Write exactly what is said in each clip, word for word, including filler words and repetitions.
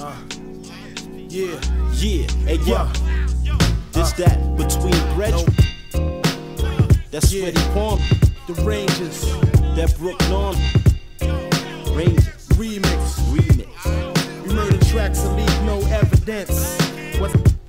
Uh, yeah, yeah, hey yo, uh, this uh, that between bread. No. That's Yeah. Freddie Palm, The Rangers that Brooklyn Rangers remix. remix. We murder tracks and leave no evidence. What?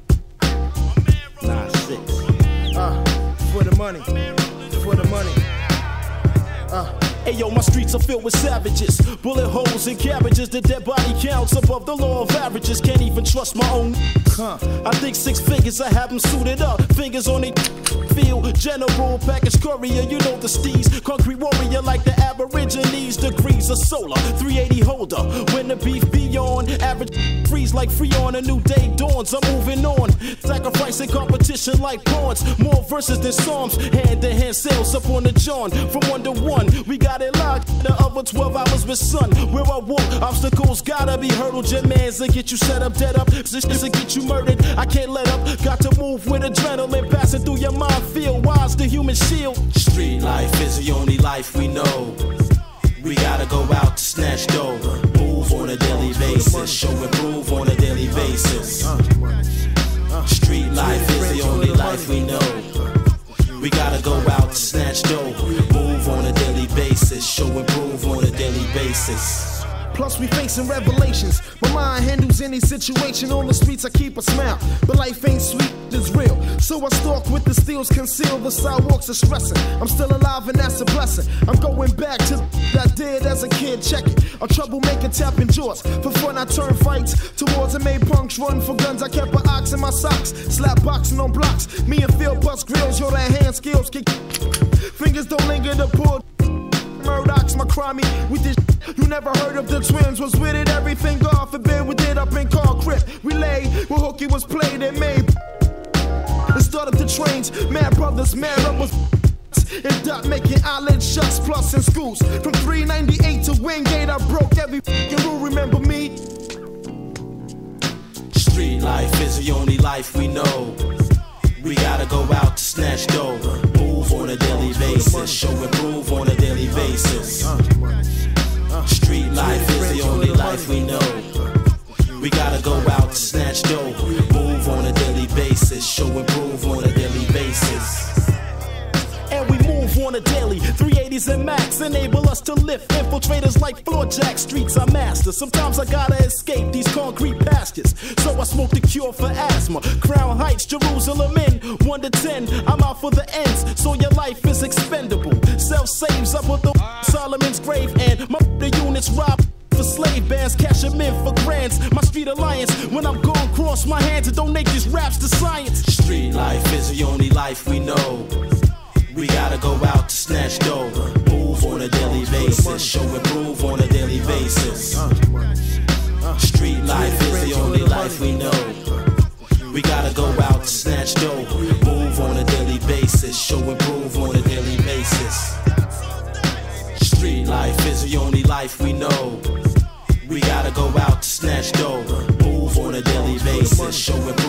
Nah, six. Uh, for the money, for the money. Uh. Hey yo, my streets are filled with savages, bullet holes and cabbages. The dead body counts above the law of averages. Can't even trust my own. Huh. I think six figures, I have them suited up. Fingers on it, field general, package courier. You know the steez, concrete warrior like the Aborigines. Degrees of solar, three eighty holder. When the beef be on, average freeze like Freon. A new day dawns. I'm moving on, sacrificing competition like pawns. More verses than psalms, hand to hand sales up on the John. From one to one, we got it locked. The other twelve hours with sun. Where I walk, obstacles gotta be hurdled. Your man's to get you set up, dead up. Positions to get you murdered. I can't let up. Got to move with adrenaline passing through your mind. Feel wise, the human shield. Street life is the only life we know. We gotta go out to snatch dough. Move on a daily basis. Show and prove on a daily basis. Street life is the only life we know. We gotta go out to snatch dough. Move on a daily basis. Show and prove on a daily basis. Plus we facing revelations. My mind handles any situation. On the streets I keep a smile, but life ain't sweet, it's real. So I stalk with the steels concealed. The sidewalks are stressing. I'm still alive and that's a blessing. I'm going back to that I did as a kid. Check it. A troublemaker tapping jaws. For fun I turn fights towards and made punks run for guns. I kept an ox in my socks. Slap boxing on blocks. Me and Phil bust grills. Yo, that hand skills kick. Fingers don't linger to pull. Murdoch's my crime with this. You never heard of the twins, was with it, everything God forbid. We did up in car crib. We lay where hooky was played and made. And start up the trains, mad brothers, mad rubbers. And dot making eyelid shuts plus in schools. From three ninety-eight to Wingate, I broke every fucking rule, remember me? Street life is the only life we know. We gotta go out to snatch dough. Move on a daily basis. Show and prove on a daily basis. Street life is the only life we know. We gotta go out to snatch dough. Move on a daily basis. Show and prove on a daily basis. And we move on a daily. three eighties and max enable us to lift. Infiltrators like floor jack. Streets are masters. Sometimes I gotta escape these concrete pastures. So I smoke the cure for asthma. Crown Heights, Jerusalem in one to ten. I'm out for the ends, so your life is expendable. Self saves up with the Solomon's grave, and my the units rob for slave bands, cash them in for grants. My street alliance, when I'm gone, cross my hands and donate these raps to science. Street life is the only life we know. We gotta go out to snatch dough. Move on a daily basis. Show and prove on a daily basis. Street life is the only life we know. We gotta go out to snatch dough. Move on a daily basis. Show and prove on a daily basis. Street life is the only life we know. We gotta go out to snatch dough. Move on a daily basis. Show and